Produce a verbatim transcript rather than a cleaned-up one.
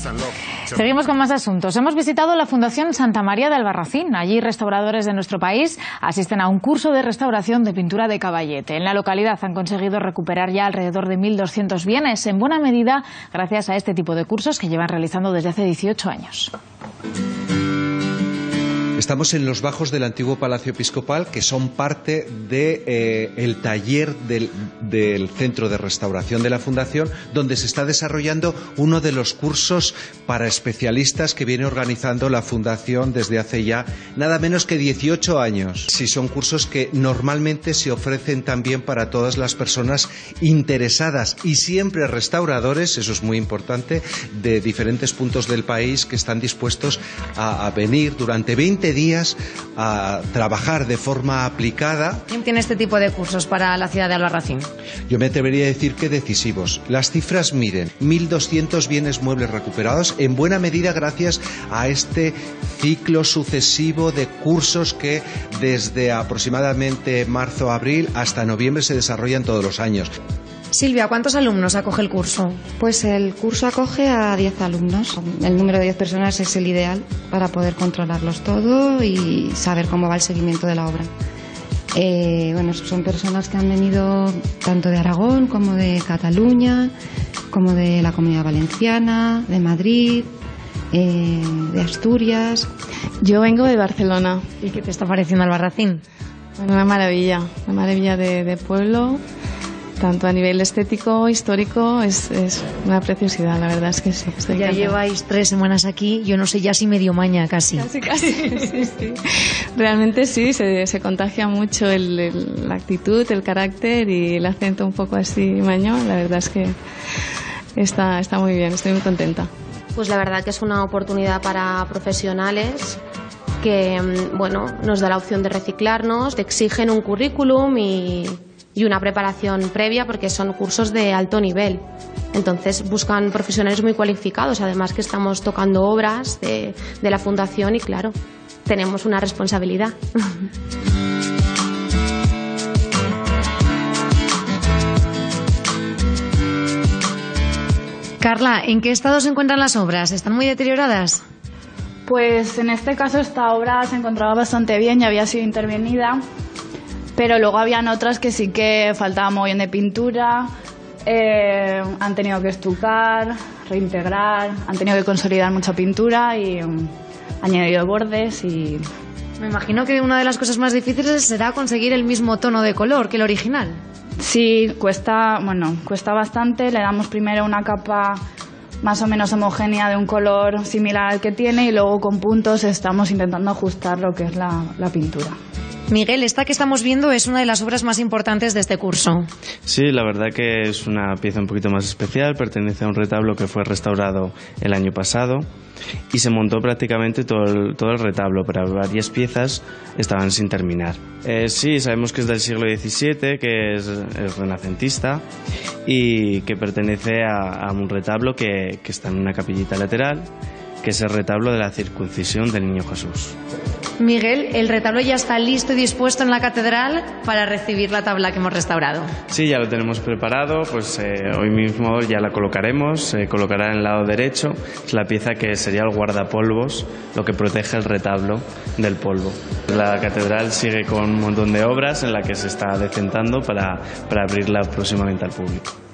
Seguimos con más asuntos. Hemos visitado la Fundación Santa María de Albarracín. Allí restauradores de nuestro país asisten a un curso de restauración de pintura de caballete. En la localidad han conseguido recuperar ya alrededor de mil doscientos bienes, en buena medida gracias a este tipo de cursos que llevan realizando desde hace dieciocho años. Estamos en los bajos del antiguo Palacio Episcopal, que son parte del de, eh, el taller del, del Centro de Restauración de la Fundación, donde se está desarrollando uno de los cursos para especialistas que viene organizando la Fundación desde hace ya nada menos que dieciocho años. Sí, son cursos que normalmente se ofrecen también para todas las personas interesadas y siempre restauradores, eso es muy importante, de diferentes puntos del país que están dispuestos a, a venir durante veinte días a trabajar de forma aplicada. ¿Quién tiene este tipo de cursos para la ciudad de Albarracín? Yo me atrevería a decir que decisivos. Las cifras, miren, mil doscientos bienes muebles recuperados, en buena medida gracias a este ciclo sucesivo de cursos que desde aproximadamente marzo-abril hasta noviembre se desarrollan todos los años. Silvia, ¿cuántos alumnos acoge el curso? Pues el curso acoge a diez alumnos. El número de diez personas es el ideal para poder controlarlos todo y saber cómo va el seguimiento de la obra. Eh, bueno, son personas que han venido tanto de Aragón como de Cataluña, como de la Comunidad Valenciana, de Madrid, eh, de Asturias. Yo vengo de Barcelona. ¿Y qué te está pareciendo Albarracín? Bueno, una maravilla, una maravilla de, de pueblo. Tanto a nivel estético, histórico, es, es una preciosidad, la verdad es que sí. Ya encantada. Lleváis tres semanas aquí, yo no sé ya si medio maña casi. Casi, casi, sí, sí. Realmente sí, se, se contagia mucho el, el, la actitud, el carácter y el acento un poco así mañón. La verdad es que está, está muy bien, estoy muy contenta. Pues la verdad que es una oportunidad para profesionales que, bueno, nos da la opción de reciclarnos, te exigen un currículum y... y una preparación previa porque son cursos de alto nivel. Entonces buscan profesionales muy cualificados, además que estamos tocando obras de, de la Fundación y claro, tenemos una responsabilidad. Carla, ¿en qué estado se encuentran las obras? ¿Están muy deterioradas? Pues en este caso esta obra se encontraba bastante bien, ya había sido intervenida. Pero luego habían otras que sí que faltaba muy bien de pintura, eh, han tenido que estucar, reintegrar, han tenido que consolidar mucha pintura y um, añadido bordes y... Me imagino que una de las cosas más difíciles será conseguir el mismo tono de color que el original. Sí, cuesta, bueno, cuesta bastante, le damos primero una capa más o menos homogénea de un color similar al que tiene y luego con puntos estamos intentando ajustar lo que es la, la pintura. Miguel, esta que estamos viendo es una de las obras más importantes de este curso. Sí, la verdad que es una pieza un poquito más especial, pertenece a un retablo que fue restaurado el año pasado y se montó prácticamente todo el, todo el retablo, pero varias piezas estaban sin terminar. Eh, sí, sabemos que es del siglo diecisiete, que es, es renacentista y que pertenece a, a un retablo que, que está en una capillita lateral, que es el retablo de la circuncisión del Niño Jesús. Miguel, el retablo ya está listo y dispuesto en la catedral para recibir la tabla que hemos restaurado. Sí, ya lo tenemos preparado, pues eh, hoy mismo ya la colocaremos, se colocará en el lado derecho, es la pieza que sería el guardapolvos, lo que protege el retablo del polvo. La catedral sigue con un montón de obras en la que se está decentando para, para abrirla próximamente al público.